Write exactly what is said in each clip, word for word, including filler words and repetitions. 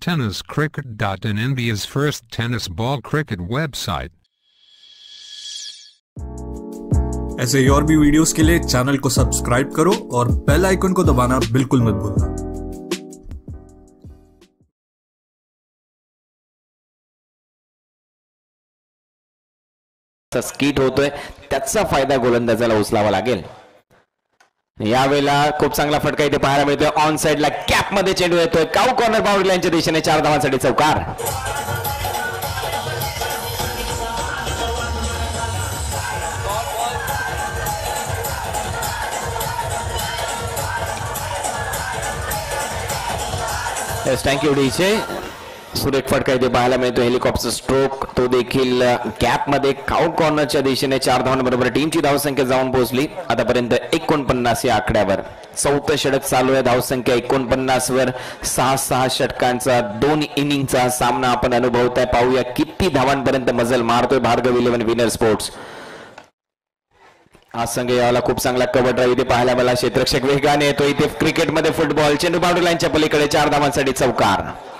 tennis cricket dot in, India's first tennis ball cricket website. ऐसे ही और भी videos के लिए चैनल को सब्सक्राइब करो और बेल आइकन को दबाना बिल्कुल मत भूलना। स्कीट होतोय त्याचा फायदा गोलंदाजाला उचलावा लागेल। यावेळेला खूप चांगला फटका इथे पाहायला मिळतोय। ऑन साइडला कॅप मध्ये चेंडू येतोय, काऊ कॉर्नर बाउंड्री लाईनच्या दिशेने चार धावांसाठी चौकार। येस, थँक्यू डीचे। सुरेख फटका इथे पाहायला मिळतो, हेलिकॉप्टर स्ट्रोक, तो देखील गॅप मध्ये काऊ कॉर्नरच्या दिशेने चार धावांबरोबर टीमची धावसंख्या जाऊन पोहोचली आतापर्यंत एकोणपन्नास या आकड्यावर। चौथं षटक चालू आहे, धावसंख्या एकोणपन्नास वर। सहा सहा षटकांचा दोन इनिंगचा सामना आपण अनुभवताय। पाहूया किती धावांपर्यंत मजल मारतोय भार्गव इलेव्हन विनर स्पोर्ट्स। हा संघ याला खूप चांगला कव्हर ड्राईव्ह इथे पाहायला मला। क्षेत्ररक्षक वेगाने येतो इथे क्रिकेटमध्ये फुटबॉल, चेंडू बाउंड्री लाईनच्या पलीकडे चार धावांसाठी चौकार।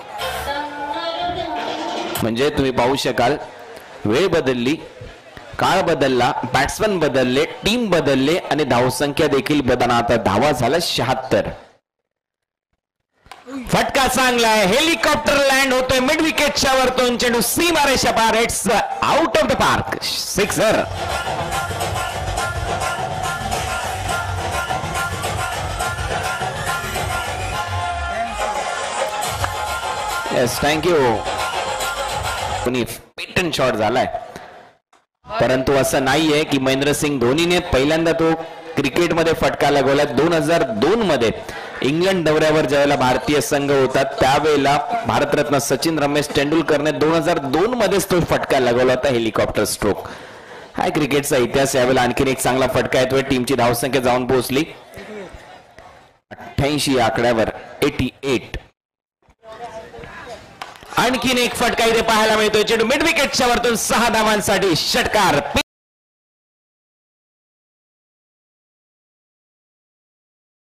म्हणजे तुम्ही पाहू शकाल वेळ बदलली, काळ बदलला, बॅट्समन बदलले, टीम बदलले आणि धावसंख्या देखील बदलना। आता धावा झाला शहात्तर। फटका चांगला आहे, हेलिकॉप्टर लँड होतोय मिड विकेटच्या वरतून, चेंडू सीमारेषा पार, it's out of the park, sixer. Yes, thank you. पेटन शॉट झालाय, परंतु असं नाहीये की महेंद्रसिंग धोनीने पहिल्यांदा तो क्रिकेटमध्ये फटका लगवला। दोन हजार दोन मध्ये इंग्लंड दौऱ्यावर ज्यावेळेला भारतीय संघ होता त्यावेळेला भारतरत्न सचिन रमेश तेंडुलकरने दोन हजार दोन मध्येच तो फटका लगवला होता, हेलिकॉप्टर स्ट्रोक। हा क्रिकेटचा इतिहास। यावेळेला आणखीन एक चांगला फटका येतोय, टीमची धावसंख्या जाऊन पोहोचली अठ्ठ्याऐंशी आकड्यावर, अठ्ठ्याऐंशी। आणखीन एक फटका इथे पाहायला मिळतोय, चेंडू मिड विकेटच्या वरतून सहा धावांसाठी षटकार।